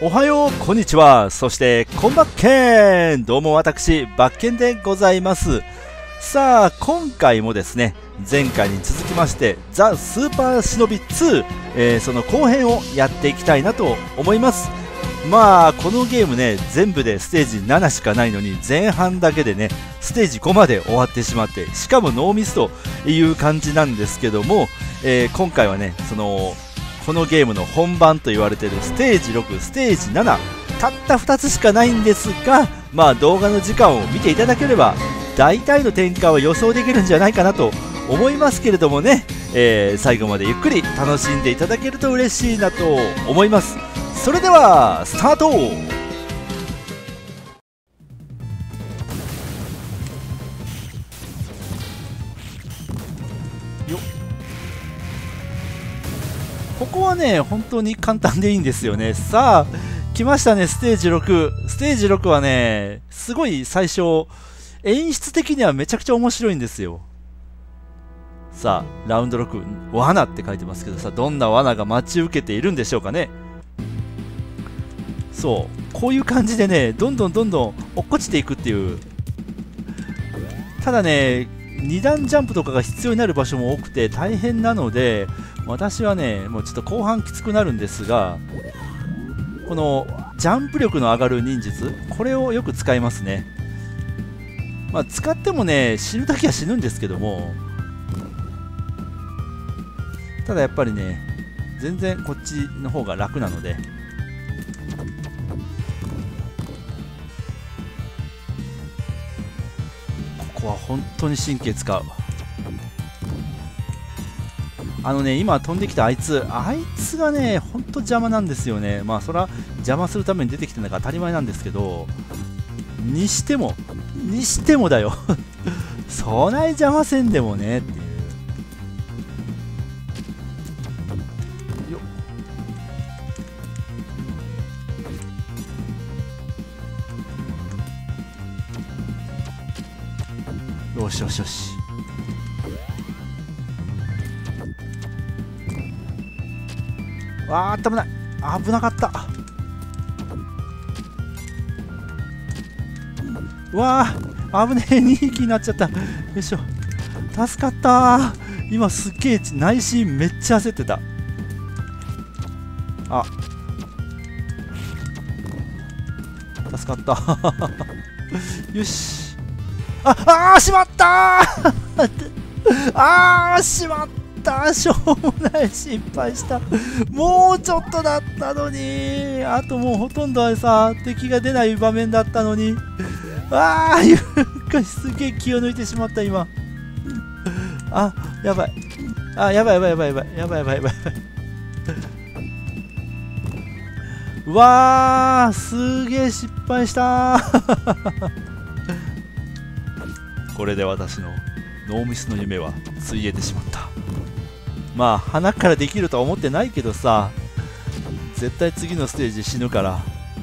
おはよう、こんにちは、そしてこんばっけん。どうも私バッケンでございます。さあ今回もですね、前回に続きましてザ・スーパーシノビ2、その後編をやっていきたいなと思います。まあこのゲームね、全部でステージ7しかないのに前半だけでねステージ5まで終わってしまって、しかもノーミスという感じなんですけども、今回はねこのゲームの本番と言われているステージ6、ステージ7、たった2つしかないんですが、まあ動画の時間を見ていただければ大体の展開は予想できるんじゃないかなと思いますけれどもね、最後までゆっくり楽しんでいただけると嬉しいなと思います。それではスタート。ここはね本当に簡単でいいんですよね。さあ来ましたね、ステージ6。ステージ6はねすごい最初演出的にはめちゃくちゃ面白いんですよ。さあラウンド6、罠って書いてますけどさ、どんな罠が待ち受けているんでしょうかね。そうこういう感じでねどんどん落っこちていくっていう。ただね2段ジャンプとかが必要になる場所も多くて大変なので、私はねもうちょっと後半きつくなるんですが、このジャンプ力の上がる忍術、これをよく使いますね。まあ使ってもね死ぬだけは死ぬんですけども、ただやっぱりね全然こっちの方が楽なので、ここは本当に神経使う。今飛んできたあいつがね本当邪魔なんですよね。まあそれは邪魔するために出てきてるのが当たり前なんですけど、にしてもだよそない邪魔せんでもねっていうよ。よしよしよし、あー危ない、危なかった。うわー危ねえ、2匹になっちゃった。よいしょ、助かったー。今すっげえ内心めっちゃ焦ってた。あ助かったよし、しまったーしまった、しょうもない、失敗した。もうちょっとだったのに、あともうほとんどはさ敵が出ない場面だったのに、ゆっかりすげえ気を抜いてしまった今。やばい、やばい。うわーすげえ失敗したこれで私のノーミスの夢はついえてしまった。まあ鼻からできるとは思ってないけどさ、絶対次のステージ死ぬから。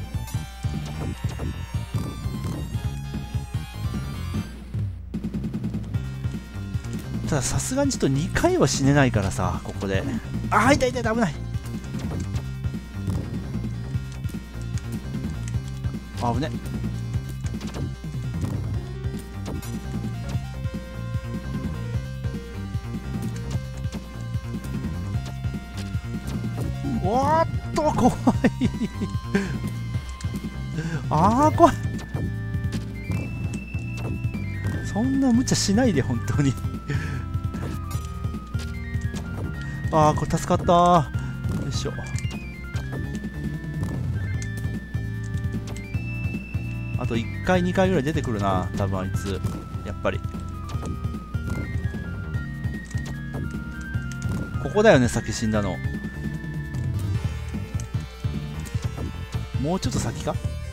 たださすがにちょっと2回は死ねないからさ、ここで痛い危ない、危ね。おーっと怖い怖い。そんな無茶しないで本当にこれ助かったー。よいしょ、あと1回2回ぐらい出てくるな多分あいつ。やっぱりここだよね、先死んだの。もうちょっと先か。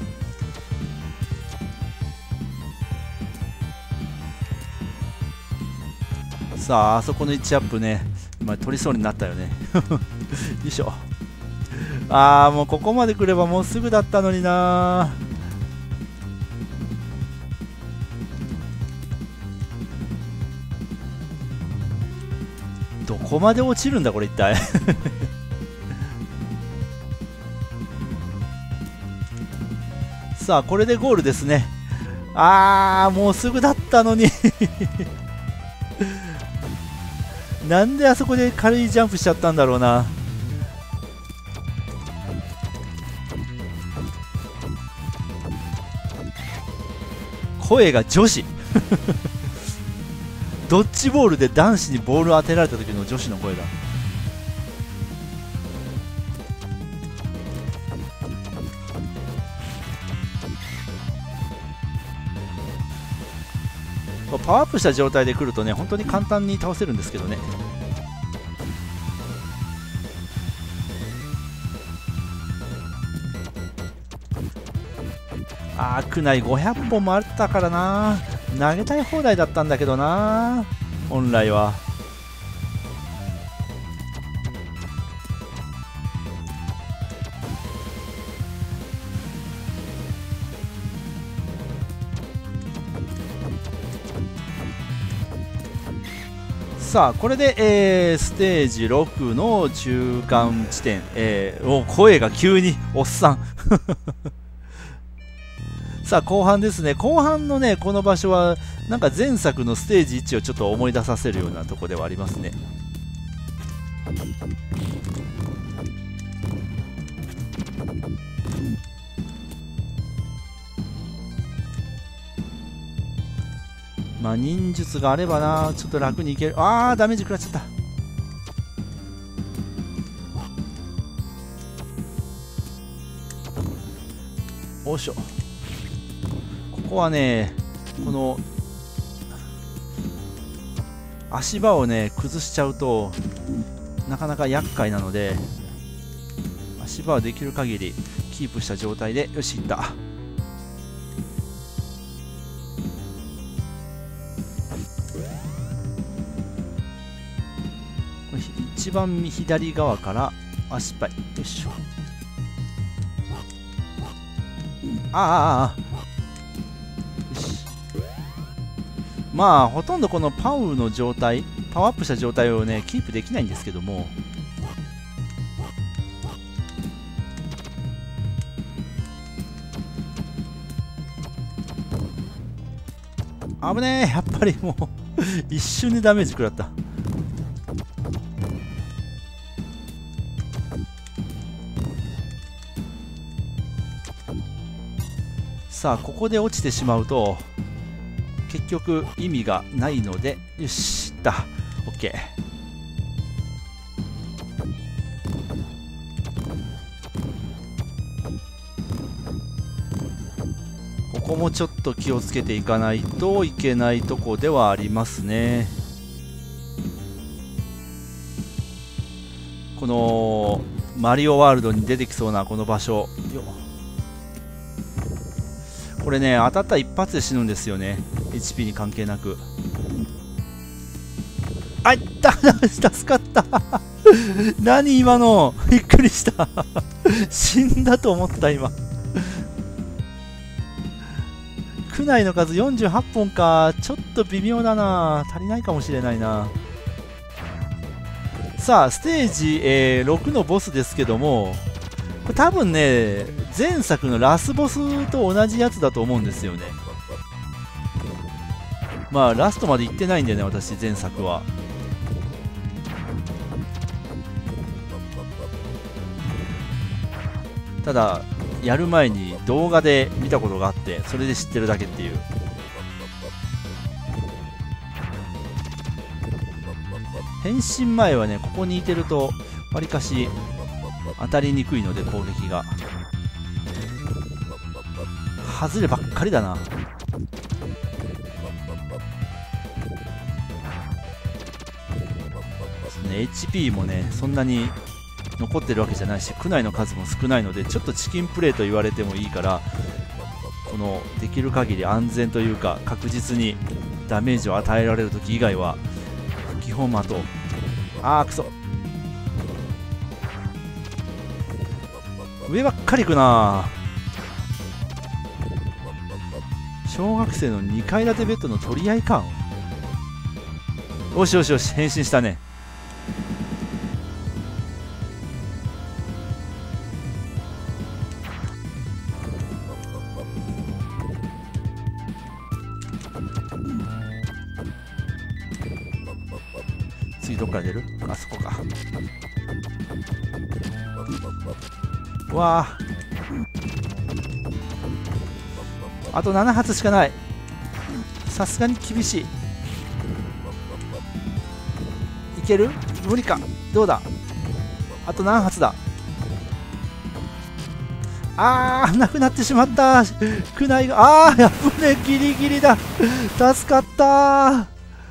さああそこの1アップね今取りそうになったよねよいしょ。もうここまで来ればもうすぐだったのにな。どこまで落ちるんだこれ一体さあこれでゴールですね。あーもうすぐだったのになんであそこで軽いジャンプしちゃったんだろうな。声が女子ドッジボールで男子にボールを当てられた時の女子の声だ。パワーアップした状態で来るとね、本当に簡単に倒せるんですけどね。区内500本もあったからな、投げたい放題だったんだけどな、本来は。さあこれで、ステージ6の中間地点、声が急におっさんさあ後半ですね。後半のねこの場所はなんか前作のステージ1をちょっと思い出させるようなとこではありますね。まあ忍術があればな、ちょっと楽にいける。ダメージ食らっちゃった。おいしょ。ここはね、この足場をね崩しちゃうとなかなか厄介なので、足場はできる限りキープした状態で、よしいった。一番左側から失敗。よいしょ。よし。まあほとんどこのパワーの状態、パワーアップした状態をねキープできないんですけども、危ねえ、やっぱりもう一瞬でダメージ食らった。さあここで落ちてしまうと結局意味がないので、よしだ OK。 ここもちょっと気をつけていかないといけないとこではありますね。このマリオワールドに出てきそうなこの場所よ、これね当たったら一発で死ぬんですよね、 HP に関係なく。あいった助かった何今のびっくりした死んだと思った今区内の数48本か、ちょっと微妙だな、足りないかもしれないな。さあステージ、6のボスですけども、これ多分ね前作のラスボスと同じやつだと思うんですよね。まあラストまで行ってないんだよね私、前作は。ただやる前に動画で見たことがあって、それで知ってるだけっていう。変身前はねここにいてるとわりかし当たりにくいので、攻撃が外ればっかりだな。HP もねそんなに残ってるわけじゃないし、区内の数も少ないので、ちょっとチキンプレーと言われてもいいから、このできる限り安全というか確実にダメージを与えられる時以外は基本的。くそ、上ばっかり行くな。小学生の2階建てベッドの取り合いか。よしよしよし、変身したね。 次どっから出る？あそこか。わあ、あと7発しかない。さすがに厳しい。いける？無理か。どうだ？あと何発だ？なくなってしまった。区内が、やっぶね、ギリギリだ。助かった。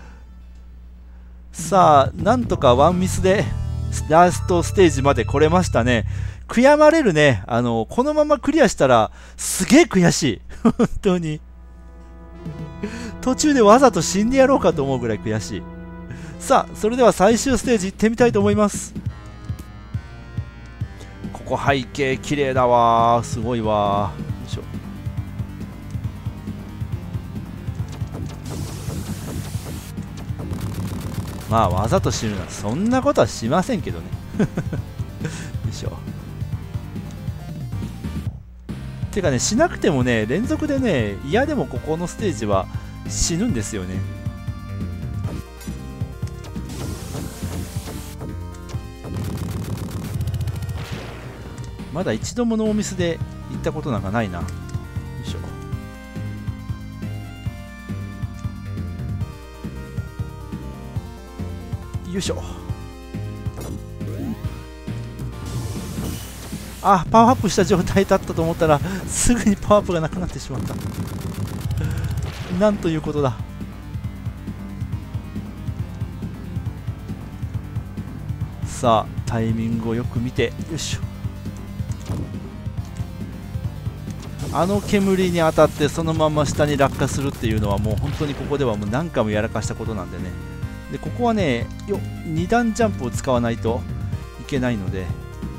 さあ、なんとかワンミスでラストステージまで来れましたね。悔やまれるね。このままクリアしたら、すげえ悔しい。本当に。途中でわざと死んでやろうかと思うぐらい悔しい。さあ、それでは最終ステージ行ってみたいと思います。ここ背景綺麗だわー。すごいわー。よいしょ。まあわざと死ぬのはそんなことはしませんけどね。よいしょ。てかね、しなくてもね、連続でね、嫌でもここのステージは死ぬんですよね。まだ一度もノーミスで行ったことなんかないな。よいしょ。よいしょ。パワーアップした状態だったと思ったらすぐにパワーアップがなくなってしまった。なんということだ。さあ、タイミングをよく見て、よいしょ。煙に当たってそのまま下に落下するっていうのはもう本当にここではもう何回もやらかしたことなんでね。でここはね、2段ジャンプを使わないといけないので、よ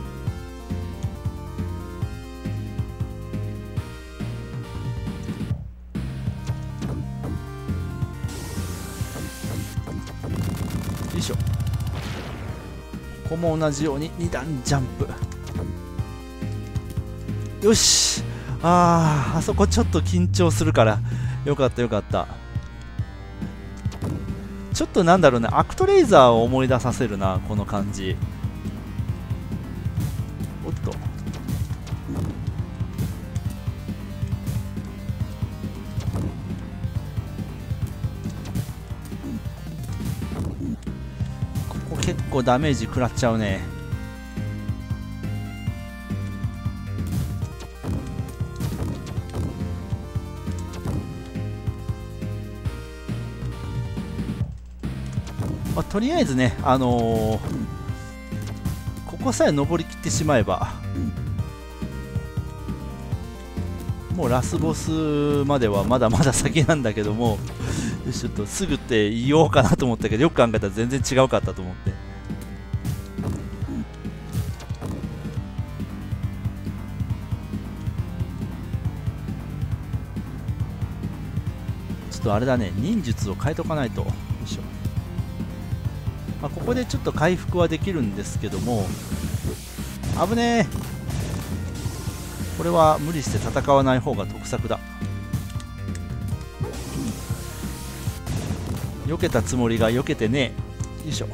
いしょ。ここも同じように2段ジャンプ。よし。あそこちょっと緊張するからよかったよかった。ちょっとなんだろうね、アクトレイザーを思い出させるな、この感じ。おっと、ここ結構ダメージ食らっちゃうね。とりあえずね、ここさえ登りきってしまえば、もうラスボスまではまだまだ先なんだけども、ちょっとすぐって言おうかなと思ったけど、よく考えたら全然違うかったと思って。ちょっとあれだね、忍術を変えとかないと。よいしょ。ここでちょっと回復はできるんですけども、危ねえ。これは無理して戦わない方が得策だ。避けたつもりが避けてねえ。よいしょ。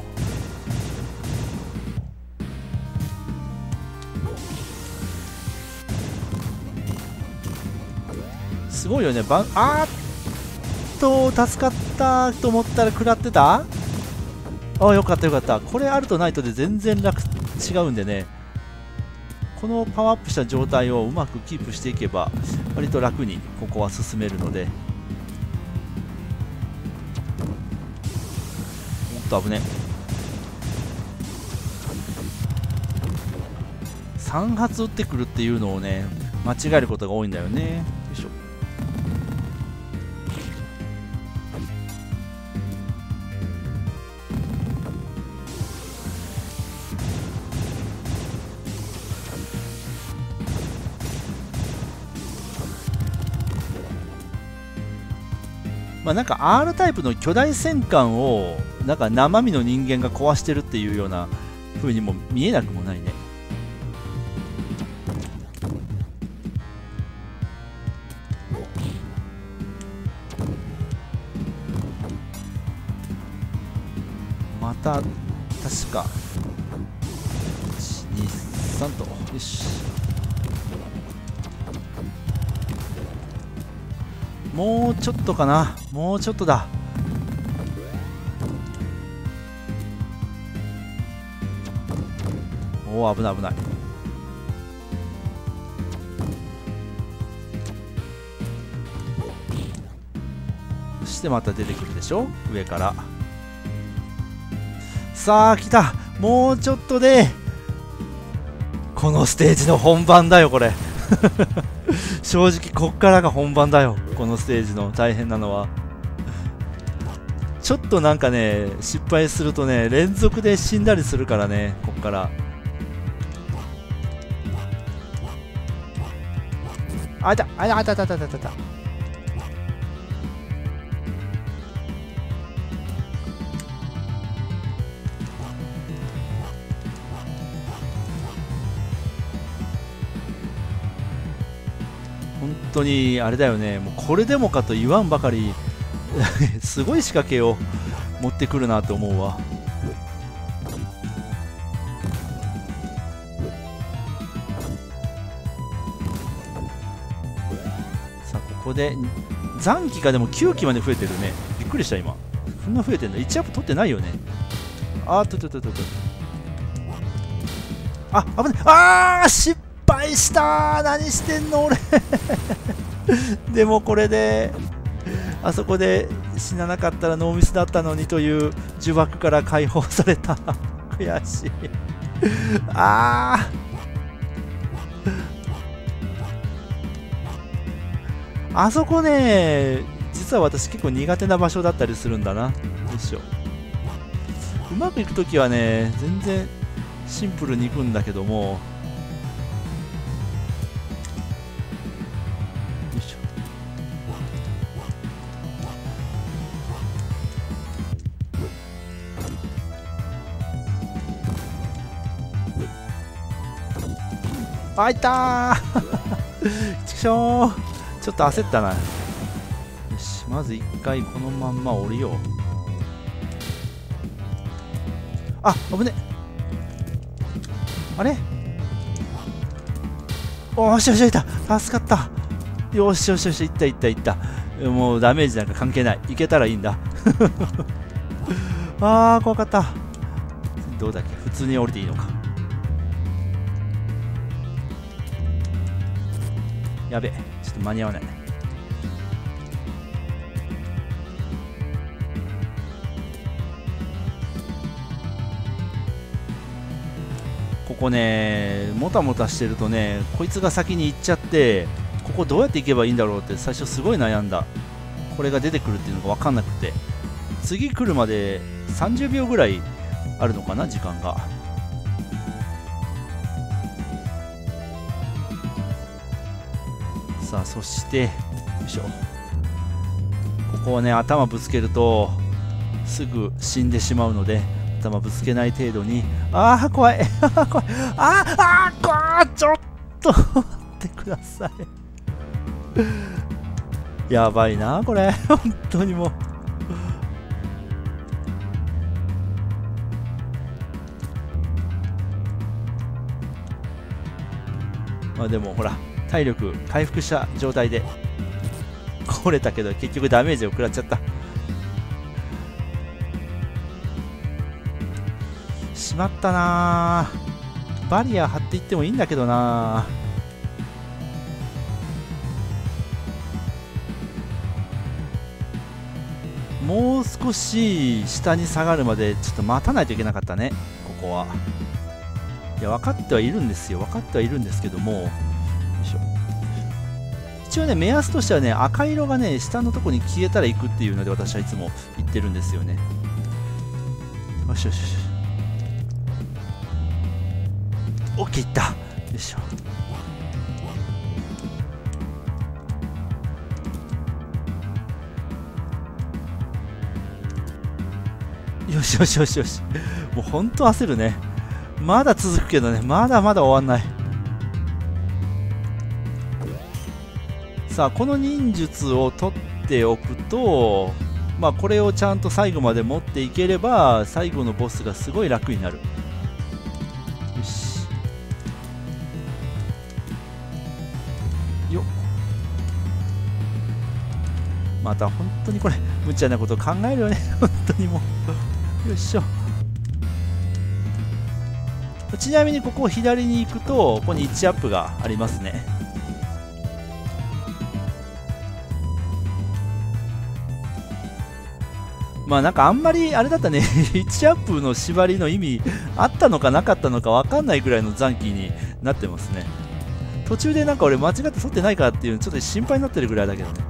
すごいよね。助かったと思ったら食らってた。よかったよかった。これあるとないとで全然違うんでね、このパワーアップした状態をうまくキープしていけば割と楽にここは進めるので。おっと危ね。3発撃ってくるっていうのをね、間違えることが多いんだよね。よいしょ。なんか R タイプの巨大戦艦をなんか生身の人間が壊してるっていうような風にも見えなくもないね。また確か123と、よし、もうちょっとかな、もうちょっとだ。おお、危ない危ない。そしてまた出てくるでしょ、上から。さあ来た、もうちょっとでこのステージの本番だよこれ正直こっからが本番だよ、このステージの大変なのは。ちょっとなんかね、失敗するとね、連続で死んだりするからね、こっから。あいたあいたあいたあいたあいたあいた。本当にあれだよね、もうこれでもかと言わんばかりすごい仕掛けを持ってくるなと思うわ。さあここで残機がでも9機まで増えてるね。びっくりした今、そんな増えてんだ。1アップ取ってないよね。あーっとあ、危ない。あー、失敗したー。何してんの俺でもこれであそこで死ななかったらノーミスだったのにという呪縛から解放された悔しいあー、あそこね、実は私結構苦手な場所だったりするんだな。よいしょ。うまくいくときはね、全然シンプルにいくんだけども、よいしょ。あ、いったーちくしょー、ちょっと焦ったな。よし、まず一回このまんま降りよう。あ、危ね。あれ、おーしよしよし、いた、助かった。よしよしよし、いったいったいった。もうダメージなんか関係ない、いけたらいいんだあー怖かった。どうだっけ、普通に降りていいのか。やべえ、ちょっと間に合わない。ここね、もたもたしてるとね、こいつが先に行っちゃって、ここどうやって行けばいいんだろうって最初すごい悩んだ。これが出てくるっていうのが分かんなくて、次来るまで30秒ぐらいあるのかな、時間が。さあそしてよいしょ、ここはね頭ぶつけるとすぐ死んでしまうので、頭ぶつけない程度に。ああ怖い怖い、怖い、ちょっと待ってくださいやばいなこれ本当にもう。まあでもほら、体力回復した状態で来れたけど、結局ダメージを食らっちゃった。しまったなー。バリア張っていってもいいんだけどなー。もう少し下に下がるまでちょっと待たないといけなかったね、ここは。いや分かってはいるんですよ、分かってはいるんですけども。よいしょ。一応ね、目安としてはね、赤色がね下のところに消えたら行くっていうので私はいつも言ってるんですよね。よしよしよし、オッケーいった。よいしょ。よしよしよしよし、もうほんと焦るね。まだ続くけどね、まだまだ終わんない。さあこの忍術を取っておくとまあこれをちゃんと最後まで持っていければ最後のボスがすごい楽になる。よしよっ。また本当にこれ無茶なこと考えるよね本当にもう。よいしょ。ちなみにここ左に行くとここに1アップがありますね。まあなんかあんまりあれだったね1アップの縛りの意味あったのかなかったのか分かんないぐらいの残機になってますね。途中でなんか俺間違って取ってないかっていうちょっと心配になってるぐらいだけどね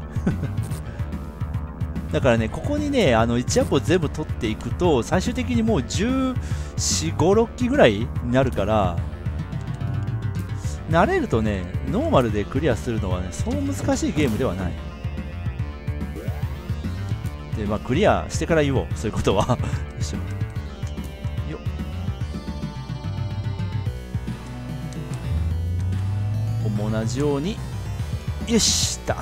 だからねここにね1アップを全部取っていくと最終的にもう14、15、6機ぐらいになるから慣れるとねノーマルでクリアするのはねそう難しいゲームではない。でまあクリアしてから言おうそういうことはよいしょよっ。ここも同じようによしいった。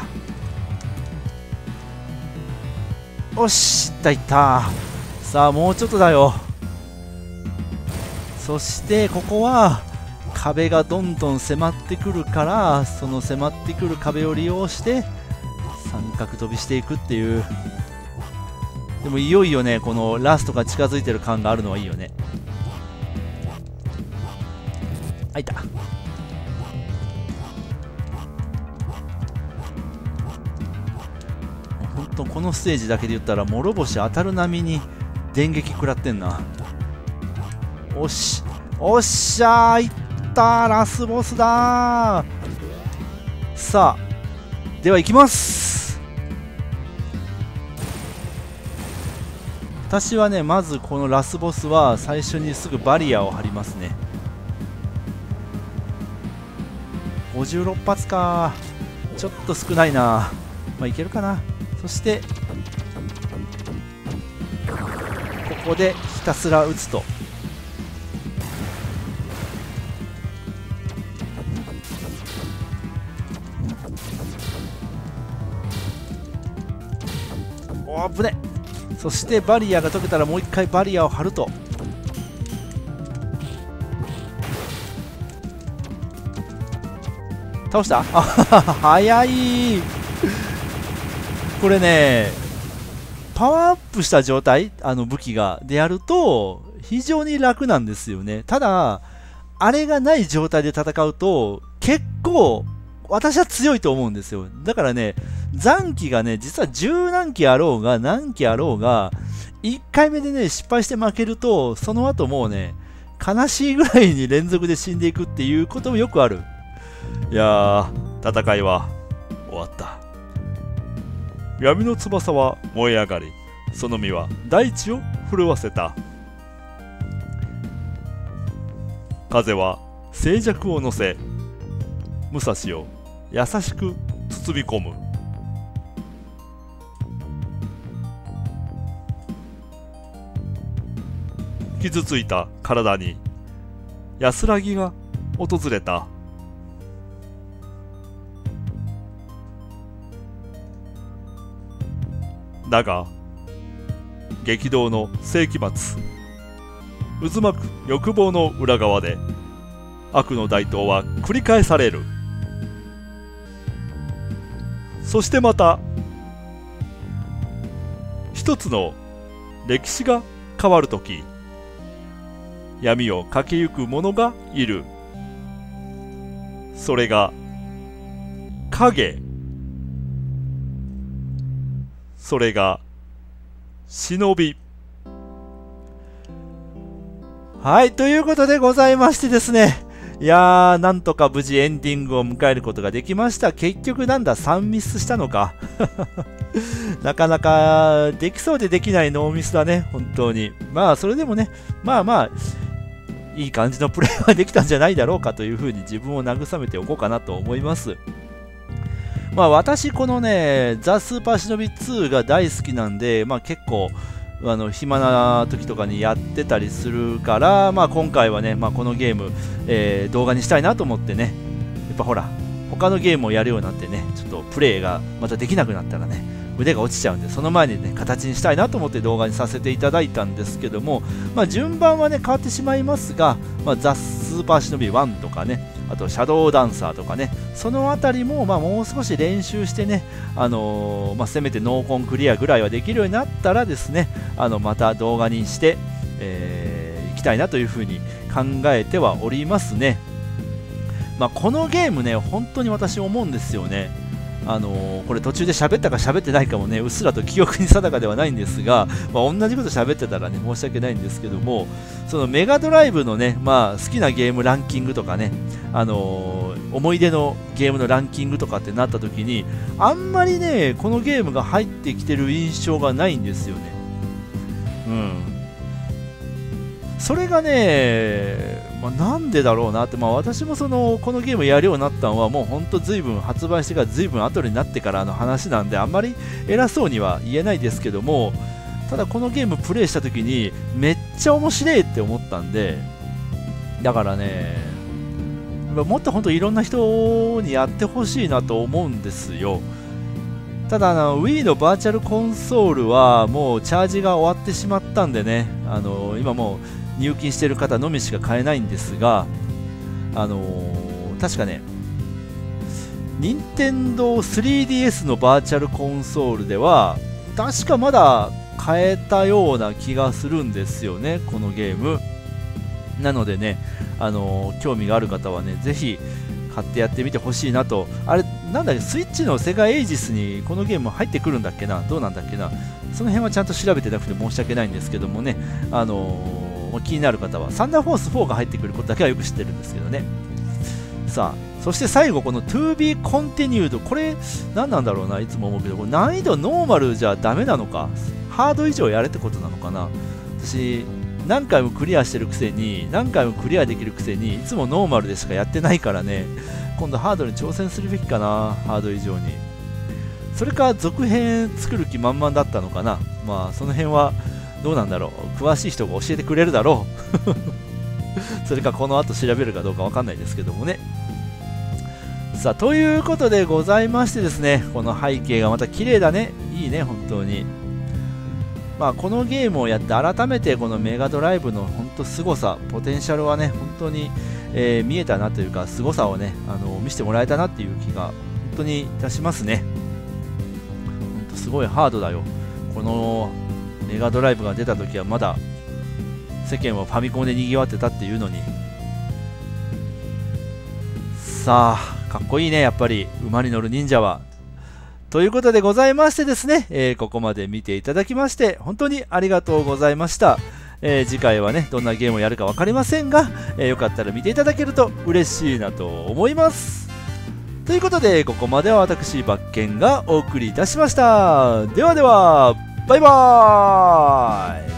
よしいったいった。さあもうちょっとだよ。そしてここは壁がどんどん迫ってくるからその迫ってくる壁を利用して三角飛びしていくっていう。でもいよいよねこのラストが近づいてる感があるのはいいよね。あいた。ほんとこのステージだけで言ったら諸星当たる波に電撃食らってんな。おしおっしゃーいったーラスボスだー。さあでは行きます。私はねまずこのラスボスは最初にすぐバリアを張りますね。56発かちょっと少ないな。まあいけるかな。そしてここでひたすら撃つとお危ね。そしてバリアが解けたらもう一回バリアを張ると倒した。あ早い。これねパワーアップした状態武器がでやると非常に楽なんですよね。ただあれがない状態で戦うと結構私は強いと思うんですよ。だからね残機がね実は十何機あろうが何機あろうが1回目でね失敗して負けるとその後もうね悲しいぐらいに連続で死んでいくっていうこともよくある。いやー戦いは終わった。闇の翼は燃え上がりその実は大地を震わせた。風は静寂を乗せ武蔵を優しく包み込む。傷ついた体に安らぎが訪れた。だが激動の世紀末渦巻く欲望の裏側で悪の台頭は繰り返される。そしてまた一つの歴史が変わるとき闇を駆けゆく者がいる。それが影。それが忍び。はい、ということでございましてですね、いやーなんとか無事エンディングを迎えることができました。結局なんだ3ミスしたのかなかなかできそうでできないノーミスだね本当に。まあそれでもねまあいい感じのプレーはできたんじゃないだろうかというふうに自分を慰めておこうかなと思います。まあ私このねザ・スーパーシノビ2が大好きなんで、まあ結構暇な時とかにやってたりするから、まあ今回はね、まあ、このゲーム、動画にしたいなと思ってね。やっぱほら他のゲームをやるようになってねちょっとプレイがまたできなくなったらね腕が落ちちゃうんで、その前にね形にしたいなと思って動画にさせていただいたんですけども、順番はね変わってしまいますが、ザ・スーパーシノビ1とかね、あとシャドウダンサーとかね、そのあたりももう少し練習してね、せめてノーコンクリアぐらいはできるようになったらですね、また動画にして、いきたいなというふうに考えてはおりますね。このゲームね、本当に私思うんですよね。これ途中で喋ったか喋ってないかもね、うっすらと記憶に定かではないんですが、同じこと喋ってたらね、申し訳ないんですけども、そのメガドライブのね、好きなゲームランキングとかね、思い出のゲームのランキングとかってなった時に、あんまりね、このゲームが入ってきてる印象がないんですよね。それがね、なんでだろうなって、私もこのゲームやるようになったのはもうほんと発売してから随分後になってからの話なんで、あんまり偉そうには言えないですけども、ただこのゲームプレイした時にめっちゃ面白いって思ったんで、だからね、もっと本当いろんな人にやってほしいなと思うんですよ。ただWii のバーチャルコンソールはもうチャージが終わってしまったんでね、今もう入金している方のみしか買えないんですが、確かね、任天堂 3DS のバーチャルコンソールでは確かまだ買えたような気がするんですよね、このゲーム。なのでね、興味がある方はね、ぜひ買ってやってみてほしいなと。あれ、なんだっけ、スイッチのセガエイジスにこのゲーム入ってくるんだっけな、どうなんだっけな、その辺はちゃんと調べてなくて申し訳ないんですけどもね、気になる方はサンダーフォース4が入ってくることだけはよく知ってるんですけどね。さあ、そして最後この To be continued、 これ何なんだろうな、いつも思うけど、これ難易度ノーマルじゃダメなのか、ハード以上やれってことなのかな。私何回もクリアしてるくせに、何回もクリアできるくせにいつもノーマルでしかやってないからね、今度ハードに挑戦するべきかな、ハード以上に。それか続編作る気満々だったのかな。その辺はどうなんだろう、詳しい人が教えてくれるだろうそれかこの後調べるかどうかわかんないですけどもね。さあ、ということでございましてですね、この背景がまた綺麗だね、いいね、本当に。このゲームをやって改めてこのメガドライブの本当凄さ、ポテンシャルはね、本当に、見えたなというか、凄さをね、見せてもらえたなっていう気が本当にいたしますね。本当すごいハードだよ。このメガドライブが出た時はまだ世間はファミコンで賑わってたっていうのに。さあ、かっこいいね、やっぱり馬に乗る忍者は。ということでございましてですね、ここまで見ていただきまして本当にありがとうございました。次回はね、どんなゲームをやるか分かりませんが、よかったら見ていただけると嬉しいなと思います。ということで、ここまでは私バッケンがお送りいたしました。ではでは、バイバーイ。